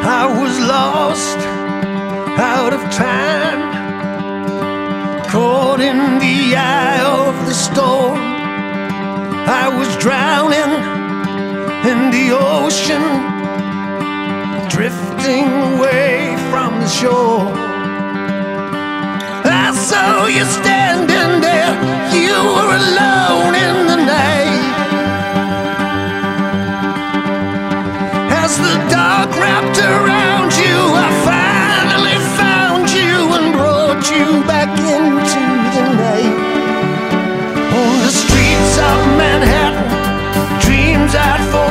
I was lost, out of time, caught in the eye of the storm. I was drowning in the ocean, drifting away from the shore. I saw you standing there, you were alone in the night. As the dark wrapped around you, I finally found you and brought you back into the night. On the streets of Manhattan, dreams I'd